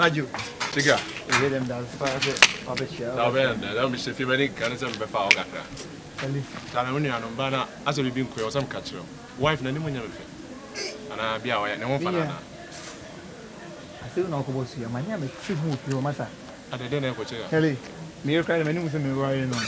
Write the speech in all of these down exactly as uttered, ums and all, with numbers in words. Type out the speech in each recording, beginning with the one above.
Aju. Tiga. We them dance for the obesha. Na be na na me se fi mani kan se me fa o kakra. Kali. Ta na woni anom ba na aso bi nko yo sam ka kire. Wife na ni munya me fe. Ana bia wo ya ne ho fa na na. Ase na ko bosu ya manya me fi hu pi o masa. Adede na ko kire. Kali. Me yo cry me ni muso me worry no.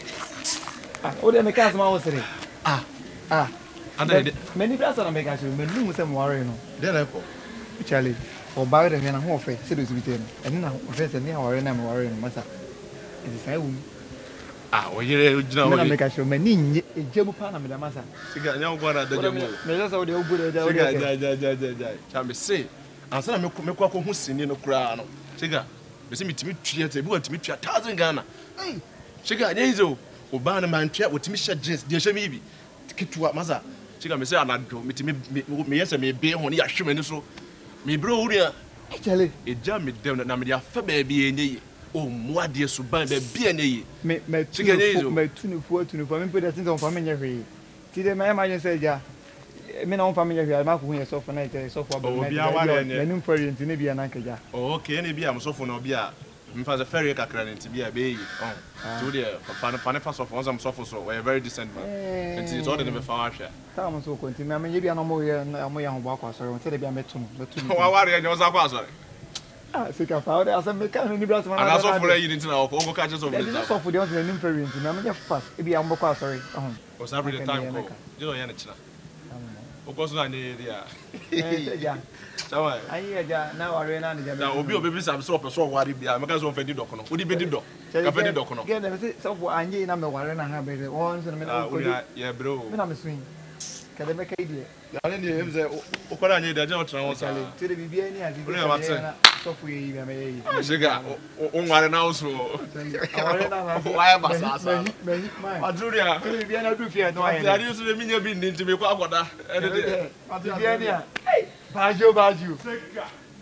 Ah, o de me ka asma wo sere. Ah. Ah. Adede. Me ni brasa na me ka sure me ni muso me worry no. De na ko. Charlie. For buy them na ho fe se do zibite no. Eni na ho fe se ni worry na me worry no masa. It is I wum. Ah, o yere ojina o. Me na me ka sure me ni nye ejebu pa na me da masa. Siga nya go na da jemu. Me just say o de o gudo ja o de. Siga ja ja ja ja ja. Cha me say. Ansa na me me kwa ko hu sini no kura no. Siga. Me say mitimi tue te bi wa timi tue one thousand Ghana. Hey. Siga nya izo. O ba na man tue o timi sha jeans. De hwe me bi. Tiketwa masa. Siga me say anadwo mitimi me yesa me be ho ne ya hwe me so. Me bro wuria. Actually, eja me dem na me dia fa ba bi enye. O muade so ban ba bi enye. me me Siga nya izo. me tunu fu tunu fu me put that thing on family hwe. Ti de me imagine say ja. Me na on family hwe ma ko hu so for night so for ba. Obi aware ne. Me nim parent ne bia na nkaja. Oh, okay, ne bia am so for no bia. Mfa the ferry kakra ne ti bia be yi. Oh. To the fan fan fa so for some so for so we are very decent man. And it's all the never fa ahwe. Ta mo so continue me bia na mo ye na mo ye ho ba kwa sorry. Won say de bia me tunu. Me tunu. Wa ware ne o za kwa sorry. Ah, sika fa o de asem me ka ni bra so man. Ana so for you nti na o ko ka je so for. De so for de on nim parent na me fast. E bia mo kwa sorry. Oh. O sa every time ko. You know ya na china. O ko so na ne dia. Eh, ja. Sawa. Ayi ja na ware na ja. Na obi obi bisa so person ware bia. Me ka so fe di dok no. Odi be di dok. Ka fe di dok no. Get them say so for anye na me ware na ha be. Won so me na ko. Ah, yeah bro. Me na me swing. Ka de me ka idie. Ya ne dem say o ko na anye da je o tra won sa. To the bibia ni adi. So for yi me yi. Siga o ware na so. Ware na na. Why basa sa. Me me mai. Adruria. To the bibia na du fie no aye. Ya ri so le minya bi ndi ntime kwa akoda. E de de. Bibia ni a. Bajo bajo. Siga.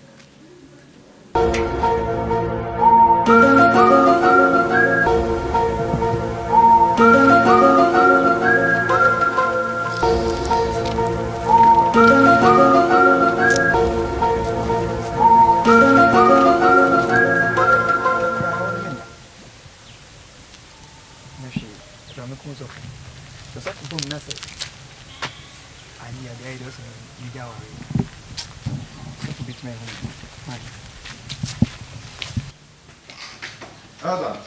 Ada.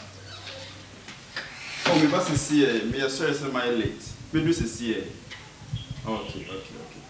Oh, me pass see here. Me are sorry say my late. Me do see here. Okay, okay, okay.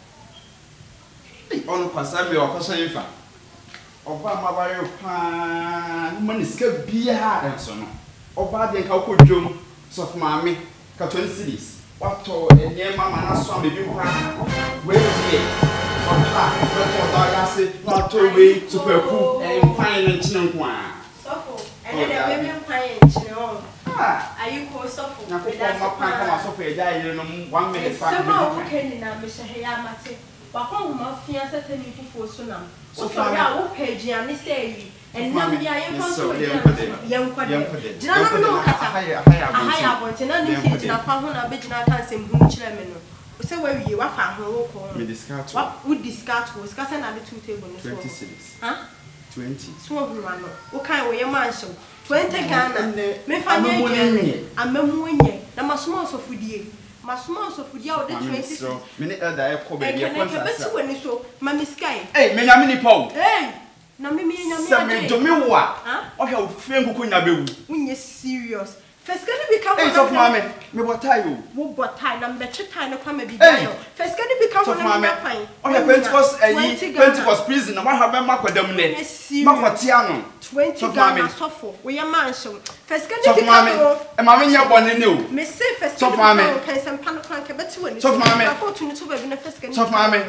Hey, on pass am be o ko so yifa. Oba ma ba yo pa, mo ni ska bia e so no. Oba de ka ko dwom so for maame ka twenty cities. Wato enye mama na so am be bi kwa. We here. Oba, for da ya se wato we super cool e kwan na chine nkwa. And then the women playing, ah, are you called Sophie? Now, come Sophie, die in one minute. Somehow, okay, now, Mister Hayamate, but home, my fiancé telling you for Sunam. So, for now, page, and say, and now, I am also a young quadrant. Did I know a higher point, and then you think I found a bit not handsome, who chairman. So, where you are found, what would discard was cast another two tables? twenty cities. Huh? twenty. Swab man. Okay, we are mansion. twenty Ghana. Me family. I'm a moonye. Na masuma so fudie. Masuma so fudie o de twenty. So, me elder e ko be e e kon sa. Betu wani so, mami sky. Eh, me nyame ni pon. Hey. Na me me nyame. Sa me do me wo a. O hwe o fe nkuku nya bewu. Unye serious. First can you become one of mama. Me botai o. Wo botai na me chetai na kwa me bibia. First can you become one of mama. O hwe Pentecost eh Pentecost prison na wa ha be makwadam ne. Makwati ano. twenty Ghana sofo. We are mansion. First can you become e mama nya bone ne o. Me say first can you become some pan pan ke betu wani. So mama. I go to no to be na first can you. So mama.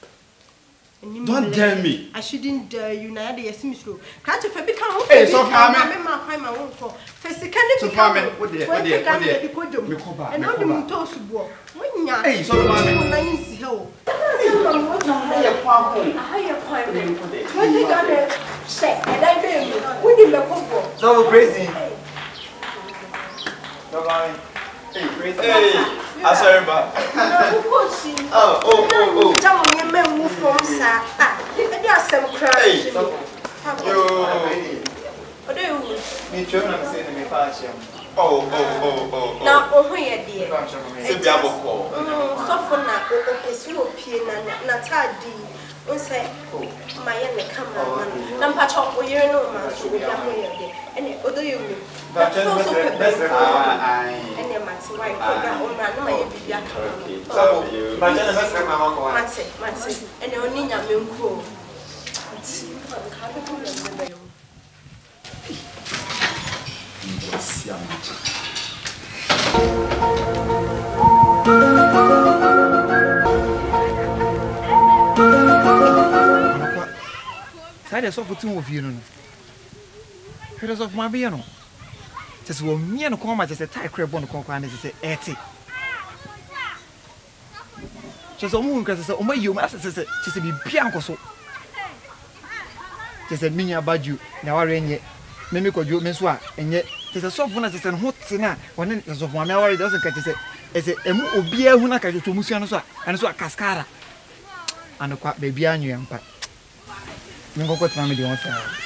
Don't dare me. I shouldn't dare you now. They see me slow. Can't you become? Hey, so mama. I'm First, can you become? What the what the what the? And now you toast to when you hey, so mama. Nice hill. Higher point. Higher point. When you got it, say, and I baby. We need the football. So crazy. So mama. Hey, crazy. Hey. I sorry, but oh, oh, oh, oh. Tell me, you men move from sir. Ah, you are some crazy. Yo. Odo you. Me try na say me fa ahyem. Oh, oh, oh, oh. Na ohun ye de. Se bia boko. Mm, so for na o pesi opie na na tadi. Unse maye ne camera man. Na mpacho oyire no ma so bia ho ye de. Ene odo you. But just best ah Ene mati why ko ga o na na maye bibia camera. so but just best mama ko. Mati, mati. Ene oni nyame nko. Mati. Ka be ko le be. Side of two of you know. Here's of my piano. Just one me and come as a tie crab on the conquer is eighty. Just a moon because oh my you must say just be piano so. Just a mini about you now I rain yet. Mimi ko ju meswa enye tese sofo na tese ho tena woni sofo ma mewari doesn't catch say ese emu obi ehu na catch to musua no so ane so kaskara ane kwa baby anyu yampa me ngoko tena me de won sa